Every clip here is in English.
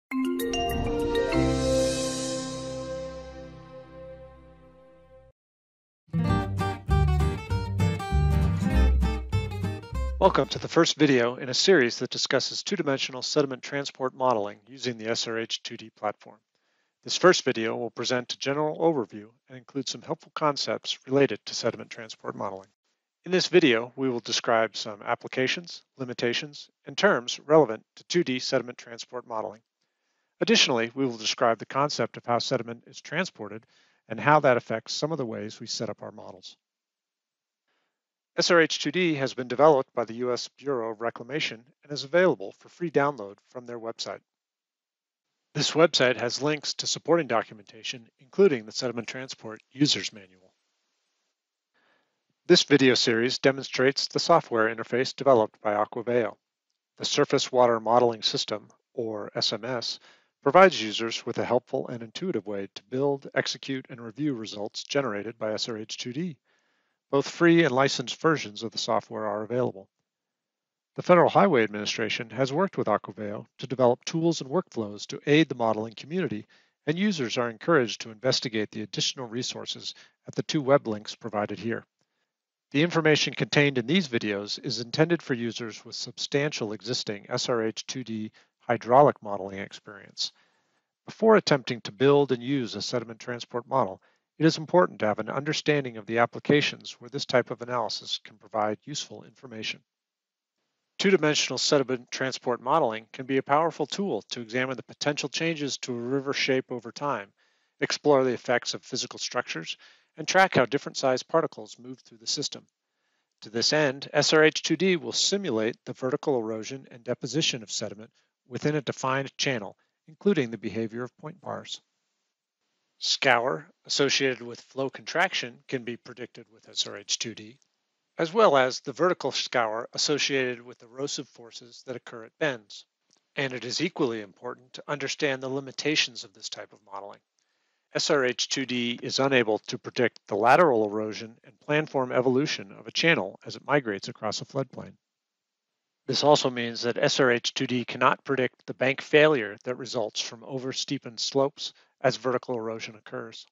Welcome to the first video in a series that discusses two-dimensional sediment transport modeling using the SRH-2D platform. This first video will present a general overview and include some helpful concepts related to sediment transport modeling. In this video, we will describe some applications, limitations, and terms relevant to 2D sediment transport modeling. Additionally, we will describe the concept of how sediment is transported and how that affects some of the ways we set up our models. SRH-2D has been developed by the US Bureau of Reclamation and is available for free download from their website. This website has links to supporting documentation, including the Sediment Transport User's Manual. This video series demonstrates the software interface developed by Aquaveo. The Surface Water Modeling System, or SMS, provides users with a helpful and intuitive way to build, execute, and review results generated by SRH-2D. Both free and licensed versions of the software are available. The Federal Highway Administration has worked with Aquaveo to develop tools and workflows to aid the modeling community, and users are encouraged to investigate the additional resources at the two web links provided here. The information contained in these videos is intended for users with substantial existing SRH-2D hydraulic modeling experience. Before attempting to build and use a sediment transport model, it is important to have an understanding of the applications where this type of analysis can provide useful information. Two-dimensional sediment transport modeling can be a powerful tool to examine the potential changes to a river shape over time, explore the effects of physical structures, and track how different sized particles move through the system. To this end, SRH-2D will simulate the vertical erosion and deposition of sediment within a defined channel, including the behavior of point bars. Scour associated with flow contraction can be predicted with SRH-2D, as well as the vertical scour associated with erosive forces that occur at bends. And it is equally important to understand the limitations of this type of modeling. SRH-2D is unable to predict the lateral erosion and planform evolution of a channel as it migrates across a floodplain. This also means that SRH-2D cannot predict the bank failure that results from over-steepened slopes as vertical erosion occurs.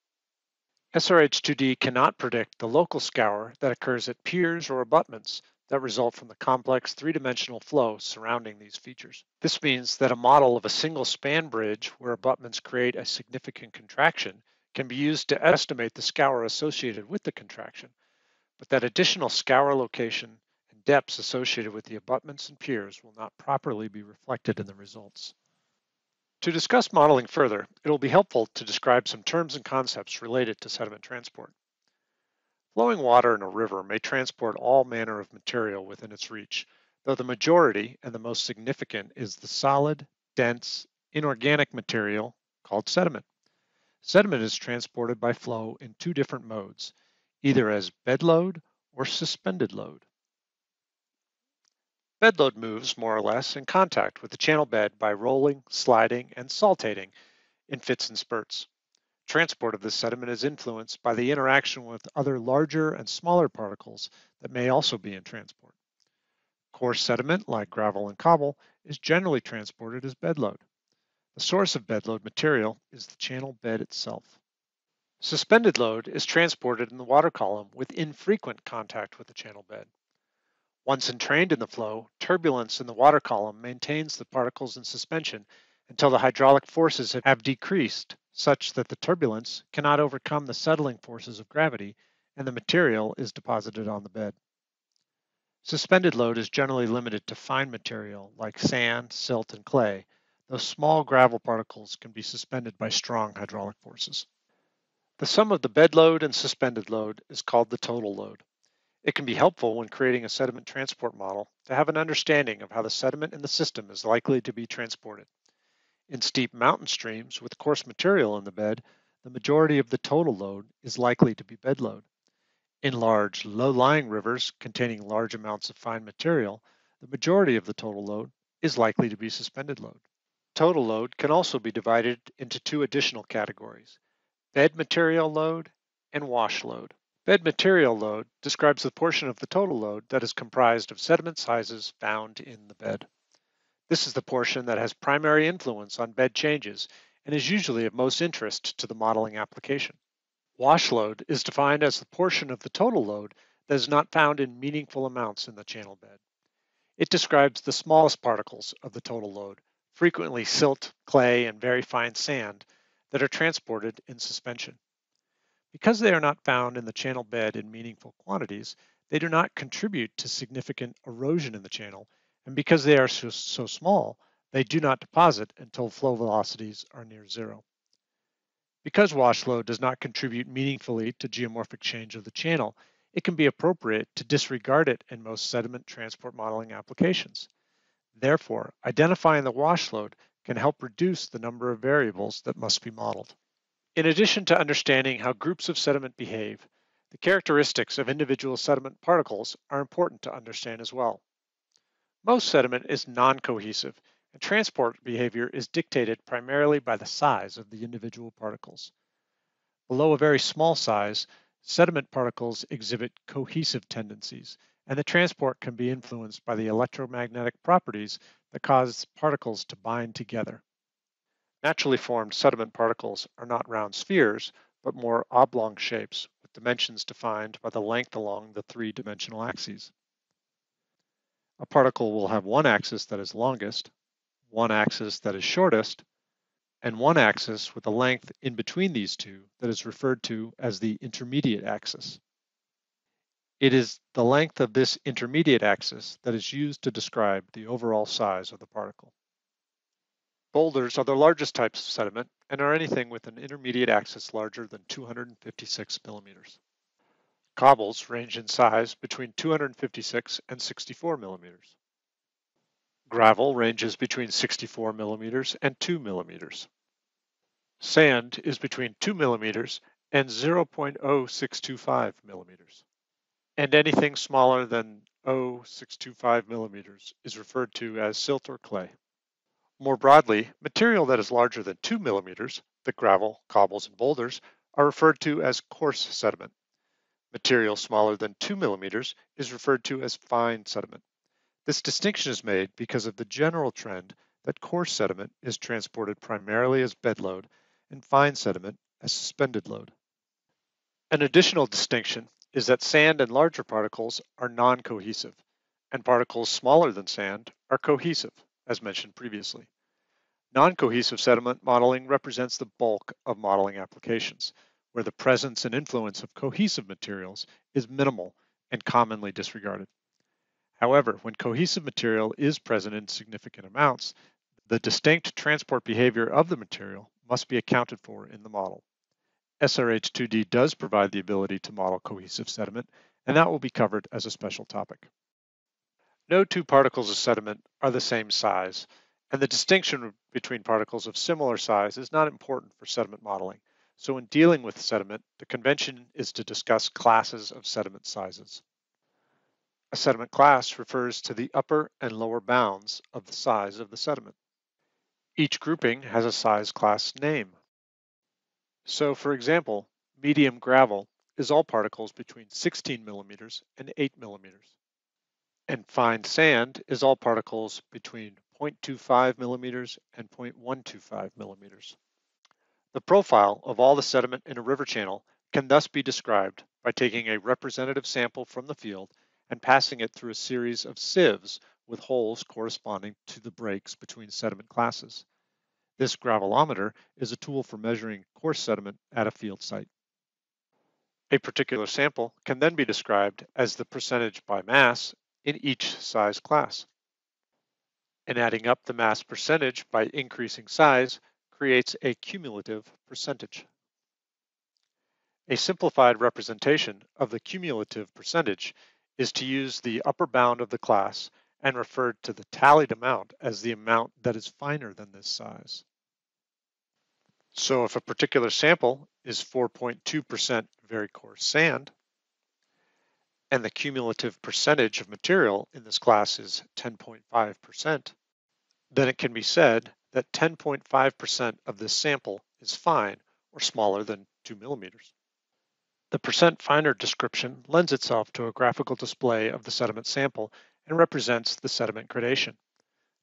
SRH-2D cannot predict the local scour that occurs at piers or abutments that result from the complex three-dimensional flow surrounding these features. This means that a model of a single span bridge where abutments create a significant contraction can be used to estimate the scour associated with the contraction, but that additional scour location and depths associated with the abutments and piers will not properly be reflected in the results. To discuss modeling further, it will be helpful to describe some terms and concepts related to sediment transport. Flowing water in a river may transport all manner of material within its reach, though the majority and the most significant is the solid, dense, inorganic material called sediment. Sediment is transported by flow in two different modes, either as bed load or suspended load. Bed load moves more or less in contact with the channel bed by rolling, sliding, and saltating in fits and spurts. Transport of this sediment is influenced by the interaction with other larger and smaller particles that may also be in transport. Coarse sediment, like gravel and cobble, is generally transported as bed load. The source of bed load material is the channel bed itself. Suspended load is transported in the water column with infrequent contact with the channel bed. Once entrained in the flow, turbulence in the water column maintains the particles in suspension until the hydraulic forces have decreased such that the turbulence cannot overcome the settling forces of gravity and the material is deposited on the bed. Suspended load is generally limited to fine material like sand, silt, and clay, though small gravel particles can be suspended by strong hydraulic forces. The sum of the bed load and suspended load is called the total load. It can be helpful when creating a sediment transport model to have an understanding of how the sediment in the system is likely to be transported. In steep mountain streams with coarse material in the bed, the majority of the total load is likely to be bed load. In large, low-lying rivers containing large amounts of fine material, the majority of the total load is likely to be suspended load. Total load can also be divided into two additional categories: bed material load and wash load. Bed material load describes the portion of the total load that is comprised of sediment sizes found in the bed. This is the portion that has primary influence on bed changes and is usually of most interest to the modeling application. Wash load is defined as the portion of the total load that is not found in meaningful amounts in the channel bed. It describes the smallest particles of the total load, frequently silt, clay, and very fine sand, that are transported in suspension. Because they are not found in the channel bed in meaningful quantities, they do not contribute to significant erosion in the channel, and because they are so small, they do not deposit until flow velocities are near zero. Because wash load does not contribute meaningfully to geomorphic change of the channel, it can be appropriate to disregard it in most sediment transport modeling applications. Therefore, identifying the wash load can help reduce the number of variables that must be modeled. In addition to understanding how groups of sediment behave, the characteristics of individual sediment particles are important to understand as well. Most sediment is non-cohesive, and transport behavior is dictated primarily by the size of the individual particles. Below a very small size, sediment particles exhibit cohesive tendencies, and the transport can be influenced by the electromagnetic properties that cause particles to bind together. Naturally formed sediment particles are not round spheres, but more oblong shapes with dimensions defined by the length along the three-dimensional axes. A particle will have one axis that is longest, one axis that is shortest, and one axis with a length in between these two that is referred to as the intermediate axis. It is the length of this intermediate axis that is used to describe the overall size of the particle. Boulders are the largest types of sediment and are anything with an intermediate axis larger than 256 millimeters. Cobbles range in size between 256 and 64 millimeters. Gravel ranges between 64 millimeters and 2 millimeters. Sand is between 2 millimeters and 0.0625 millimeters. And anything smaller than 0.625 millimeters is referred to as silt or clay. More broadly, material that is larger than 2 millimeters, the gravel, cobbles, and boulders, are referred to as coarse sediment. Material smaller than 2 millimeters is referred to as fine sediment. This distinction is made because of the general trend that coarse sediment is transported primarily as bed load and fine sediment as suspended load. An additional distinction is that sand and larger particles are non-cohesive, and particles smaller than sand are cohesive, as mentioned previously. Non-cohesive sediment modeling represents the bulk of modeling applications, where the presence and influence of cohesive materials is minimal and commonly disregarded. However, when cohesive material is present in significant amounts, the distinct transport behavior of the material must be accounted for in the model. SRH2D does provide the ability to model cohesive sediment, and that will be covered as a special topic. No two particles of sediment are the same size, and the distinction between particles of similar size is not important for sediment modeling. So in dealing with sediment, the convention is to discuss classes of sediment sizes. A sediment class refers to the upper and lower bounds of the size of the sediment. Each grouping has a size class name. So for example, medium gravel is all particles between 16 millimeters and 8 millimeters. And fine sand is all particles between 0.25 millimeters and 0.125 millimeters. The profile of all the sediment in a river channel can thus be described by taking a representative sample from the field and passing it through a series of sieves with holes corresponding to the breaks between sediment classes. This gravelometer is a tool for measuring coarse sediment at a field site. A particular sample can then be described as the percentage by mass in each size class. And adding up the mass percentage by increasing size creates a cumulative percentage. A simplified representation of the cumulative percentage is to use the upper bound of the class and refer to the tallied amount as the amount that is finer than this size. So if a particular sample is 4.2% very coarse sand, and the cumulative percentage of material in this class is 10.5%, then it can be said that 10.5% of this sample is fine or smaller than 2 millimeters. The percent finer description lends itself to a graphical display of the sediment sample and represents the sediment gradation.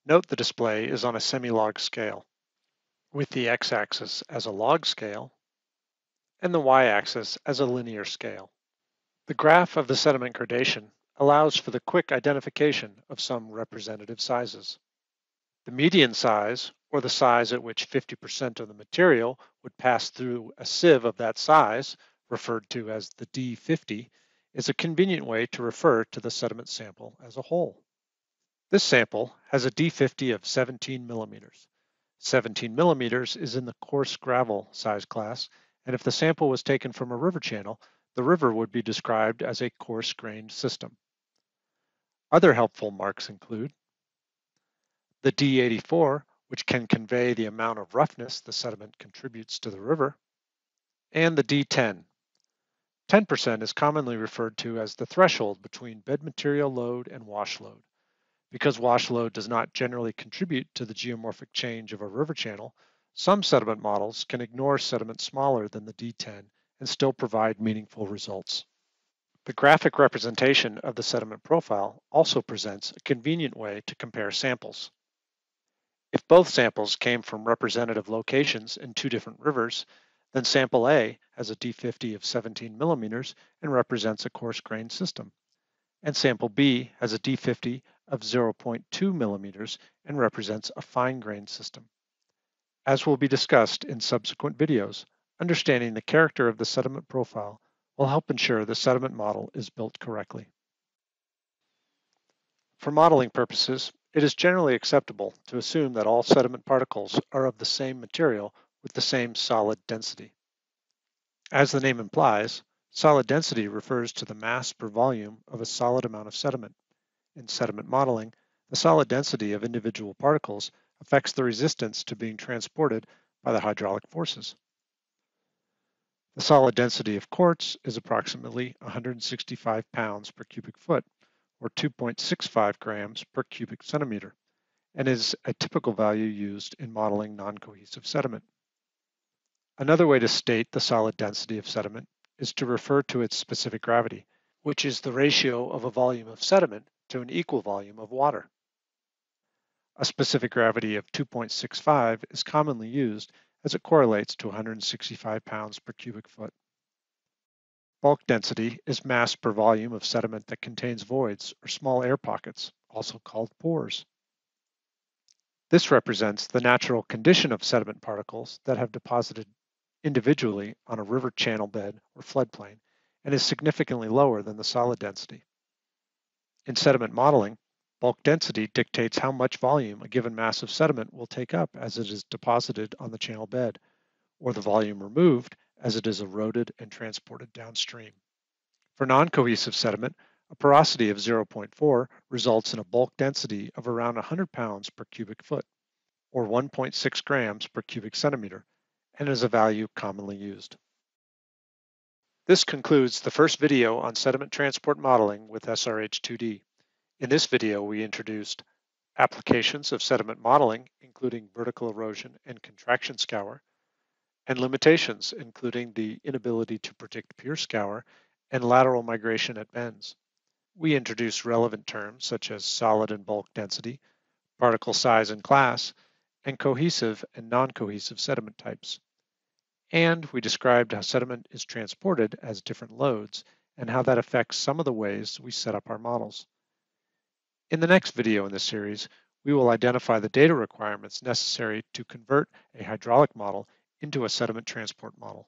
Note the display is on a semi-log scale, with the x-axis as a log scale and the y-axis as a linear scale. The graph of the sediment gradation allows for the quick identification of some representative sizes. The median size, or the size at which 50% of the material would pass through a sieve of that size, referred to as the D50, is a convenient way to refer to the sediment sample as a whole. This sample has a D50 of 17 millimeters. 17 millimeters is in the coarse gravel size class, and if the sample was taken from a river channel, the river would be described as a coarse-grained system. Other helpful marks include the D84, which can convey the amount of roughness the sediment contributes to the river, and the D10. 10% is commonly referred to as the threshold between bed material load and wash load. Because wash load does not generally contribute to the geomorphic change of a river channel, some sediment models can ignore sediment smaller than the D10 and still provide meaningful results. The graphic representation of the sediment profile also presents a convenient way to compare samples. If both samples came from representative locations in two different rivers, then sample A has a D50 of 17 millimeters and represents a coarse-grained system, and sample B has a D50 of 0.2 millimeters and represents a fine-grained system. As will be discussed in subsequent videos, understanding the character of the sediment profile will help ensure the sediment model is built correctly. For modeling purposes, it is generally acceptable to assume that all sediment particles are of the same material with the same solid density. As the name implies, solid density refers to the mass per volume of a solid amount of sediment. In sediment modeling, the solid density of individual particles affects the resistance to being transported by the hydraulic forces. The solid density of quartz is approximately 165 pounds per cubic foot, or 2.65 grams per cubic centimeter, and is a typical value used in modeling non-cohesive sediment. Another way to state the solid density of sediment is to refer to its specific gravity, which is the ratio of a volume of sediment to an equal volume of water. A specific gravity of 2.65 is commonly used as it correlates to 165 pounds per cubic foot. Bulk density is mass per volume of sediment that contains voids or small air pockets, also called pores. This represents the natural condition of sediment particles that have deposited individually on a river channel bed or floodplain and is significantly lower than the solid density. In sediment modeling, bulk density dictates how much volume a given mass of sediment will take up as it is deposited on the channel bed, or the volume removed as it is eroded and transported downstream. For non-cohesive sediment, a porosity of 0.4 results in a bulk density of around 100 pounds per cubic foot, or 1.6 grams per cubic centimeter, and is a value commonly used. This concludes the first video on sediment transport modeling with SRH2D. In this video, we introduced applications of sediment modeling, including vertical erosion and contraction scour, and limitations, including the inability to predict pier scour and lateral migration at bends. We introduced relevant terms such as solid and bulk density, particle size and class, and cohesive and non-cohesive sediment types. And we described how sediment is transported as different loads and how that affects some of the ways we set up our models. In the next video in this series, we will identify the data requirements necessary to convert a hydraulic model into a sediment transport model.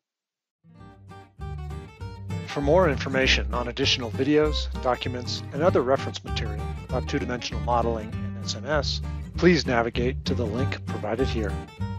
For more information on additional videos, documents, and other reference material about two-dimensional modeling and SMS, please navigate to the link provided here.